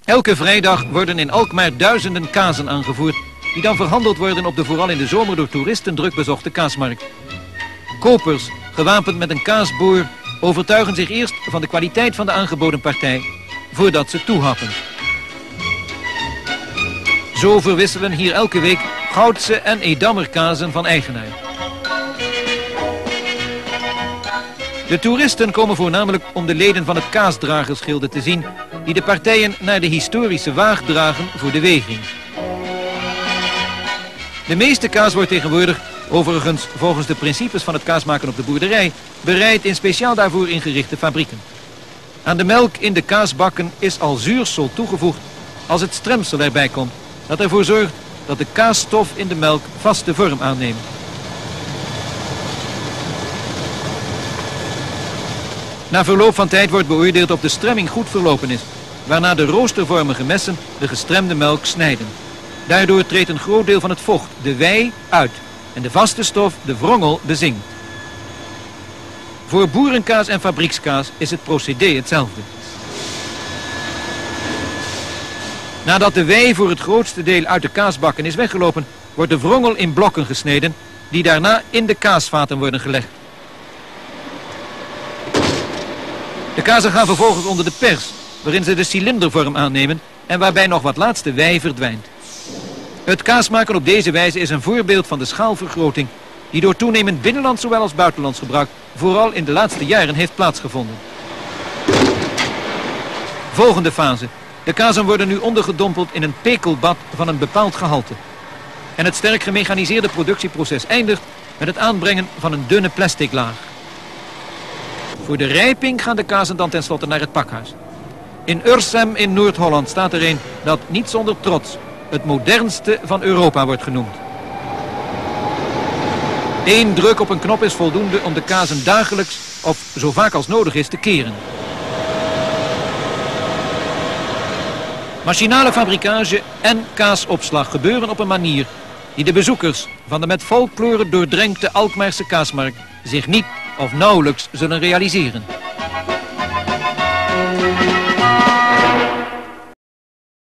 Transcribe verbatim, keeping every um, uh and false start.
Elke vrijdag worden in Alkmaar duizenden kazen aangevoerd, die dan verhandeld worden op de vooral in de zomer door toeristen druk bezochte kaasmarkt. Kopers, gewapend met een kaasboor, overtuigen zich eerst van de kwaliteit van de aangeboden partij, voordat ze toehappen. Zo verwisselen hier elke week Goudse en Edammer kazen van eigenaar. De toeristen komen voornamelijk om de leden van het kaasdragersgilde te zien, die de partijen naar de historische waag dragen voor de weging. De meeste kaas wordt tegenwoordig, overigens volgens de principes van het kaasmaken op de boerderij, bereid in speciaal daarvoor ingerichte fabrieken. Aan de melk in de kaasbakken is al zuursel toegevoegd als het stremsel erbij komt, dat ervoor zorgt dat de kaasstof in de melk vaste vorm aanneemt. Na verloop van tijd wordt beoordeeld of de stremming goed verlopen is, waarna de roostervormige messen de gestremde melk snijden. Daardoor treedt een groot deel van het vocht, de wei, uit en de vaste stof, de wrongel, bezinkt. Voor boerenkaas en fabriekskaas is het procedé hetzelfde. Nadat de wei voor het grootste deel uit de kaasbakken is weggelopen, wordt de wrongel in blokken gesneden, die daarna in de kaasvaten worden gelegd. De kazen gaan vervolgens onder de pers, waarin ze de cilindervorm aannemen en waarbij nog wat laatste wei verdwijnt. Het kaasmaken op deze wijze is een voorbeeld van de schaalvergroting, die door toenemend binnenlands zowel als buitenlands gebruik vooral in de laatste jaren heeft plaatsgevonden. Volgende fase. De kazen worden nu ondergedompeld in een pekelbad van een bepaald gehalte. En het sterk gemechaniseerde productieproces eindigt met het aanbrengen van een dunne plastic laag. Voor de rijping gaan de kazen dan tenslotte naar het pakhuis. In Ursem in Noord-Holland staat er een dat niet zonder trots het modernste van Europa wordt genoemd. Eén druk op een knop is voldoende om de kazen dagelijks of zo vaak als nodig is te keren. Machinale fabricage en kaasopslag gebeuren op een manier die de bezoekers van de met folklore doordrenkte Alkmaarse kaasmarkt zich niet of nauwelijks zullen realiseren.